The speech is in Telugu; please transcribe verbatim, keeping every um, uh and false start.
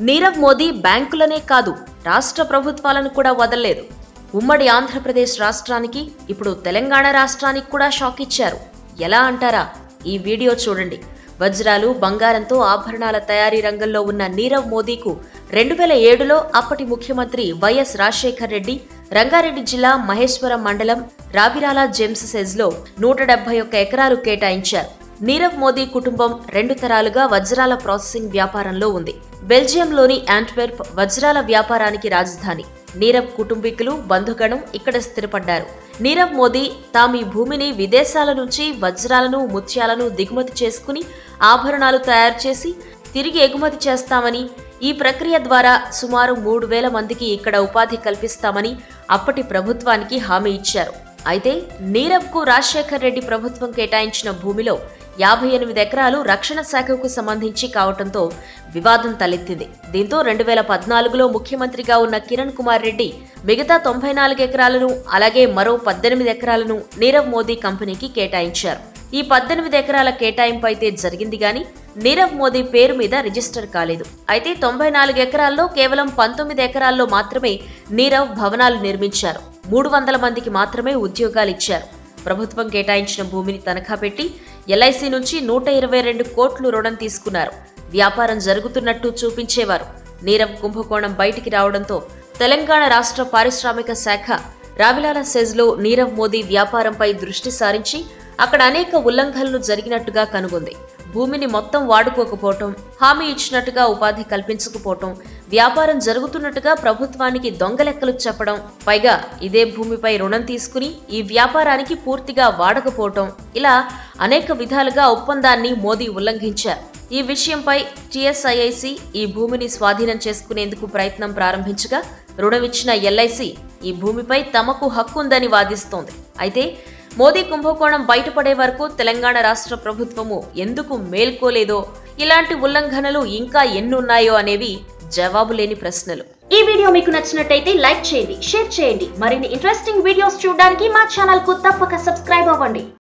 నీరవ్ మోదీ బ్యాంకులనే కాదు రాష్ట్ర ప్రభుత్వాలను కూడా వదలలేదు. ఉమ్మడి ఆంధ్రప్రదేశ్ రాష్ట్రానికి, ఇప్పుడు తెలంగాణ రాష్ట్రానికి కూడా షాక్ ఇచ్చారు. ఎలా అంటారా? ఈ వీడియో చూడండి. వజ్రాలు, బంగారంతో ఆభరణాల తయారీ రంగంలో ఉన్న నీరవ్ మోదీకు రెండు వేల ఏడులో అప్పటి ముఖ్యమంత్రి వైఎస్ రాజశేఖర్ రెడ్డి రంగారెడ్డి జిల్లా మహేశ్వరం మండలం రావిరాల జెమ్స్ సెజ్ లో నూట డెబ్బై ఒక్క ఎకరాలు కేటాయించారు. నీరవ్ మోదీ కుటుంబం రెండు తరాలుగా వజ్రాల ప్రాసెసింగ్ వ్యాపారంలో ఉంది. బెల్జియంలోని యాంట్వర్ప్ వజ్రాల వ్యాపారానికి రాజధాని. నీరవ్ కుటుంబీకులు, బంధుగణం ఇక్కడ స్థిరపడ్డారు. నీరవ్ మోదీ తాము ఈ భూమిని విదేశాల నుంచి వజ్రాలను, ముత్యాలను దిగుమతి చేసుకుని ఆభరణాలు తయారు చేసి తిరిగి ఎగుమతి చేస్తామని, ఈ ప్రక్రియ ద్వారా సుమారు మూడు వేల మందికి ఇక్కడ ఉపాధి కల్పిస్తామని అప్పటి ప్రభుత్వానికి హామీ ఇచ్చారు. అయితే నీరవ్ కు రాజశేఖర్ రెడ్డి ప్రభుత్వం కేటాయించిన భూమిలో యాభై ఎనిమిది ఎకరాలు రక్షణ శాఖకు సంబంధించి కావడంతో వివాదం తలెత్తింది. దీంతో రెండు వేల పద్నాలుగులో ముఖ్యమంత్రిగా ఉన్న కిరణ్ కుమార్ రెడ్డి మిగతా తొంభై నాలుగు ఎకరాలను, అలాగే మరో పద్దెనిమిది ఎకరాలను నీరవ్ మోదీ కంపెనీకి కేటాయించారు. ఈ పద్దెనిమిది ఎకరాల కేటాయింపు అయితే జరిగింది గాని నీరవ్ మోదీ పేరు మీద రిజిస్టర్ కాలేదు. అయితే తొంభై నాలుగు ఎకరాల్లో కేవలం పంతొమ్మిది ఎకరాల్లో మాత్రమే నీరవ్ భవనాలు నిర్మించారు. మూడు వందల మందికి మాత్రమే ఉద్యోగాలు ఇచ్చారు. ప్రభుత్వం కేటాయించిన భూమిని తనఖా పెట్టి ఎల్ఐసి నుంచి నూట ఇరవై రెండు కోట్లు రుణం తీసుకున్నారు. వ్యాపారం జరుగుతున్నట్టు చూపించేవారు. నీరవ్ కుంభకోణం బయటికి రావడంతో తెలంగాణ రాష్ట్ర పారిశ్రామిక శాఖ రావిరాల సెజ్ లో నీరవ్ మోదీ వ్యాపారంపై దృష్టి సారించి అక్కడ అనేక ఉల్లంఘనలు జరిగినట్టుగా కనుగొంది. భూమిని మొత్తం వాడుకోకపోవటం, హామీ ఇచ్చినట్టుగా ఉపాధి కల్పించకపోవటం, వ్యాపారం జరుగుతున్నట్టుగా ప్రభుత్వానికి దొంగలెక్కలు చెప్పడం, పైగా ఇదే భూమిపై రుణం తీసుకుని ఈ వ్యాపారానికి పూర్తిగా వాడకపోవటం, ఇలా అనేక విధాలుగా ఒప్పందాన్ని మోదీ ఉల్లంఘించారు. ఈ విషయంపై టీఎస్ఐఐసి ఈ భూమిని స్వాధీనం చేసుకునేందుకు ప్రయత్నం ప్రారంభించగా రుణమిచ్చిన ఎల్ఐసి ఈ భూమిపై తమకు హక్కుందని వాదిస్తోంది. అయితే మోదీ కుంభకోణం బయటపడే వరకు తెలంగాణ రాష్ట్ర ప్రభుత్వము ఎందుకు మేల్కోలేదో, ఇలాంటి ఉల్లంఘనలు ఇంకా ఎన్నున్నాయో అనేవి జవాబు లేని ప్రశ్నలు. ఈ వీడియో మీకు నచ్చినట్టయితే లైక్ చేయండి, షేర్ చేయండి. మరిన్ని ఇంట్రెస్టింగ్ వీడియోస్ చూడడానికి మా ఛానల్ కు తప్పక సబ్స్క్రైబ్ అవ్వండి.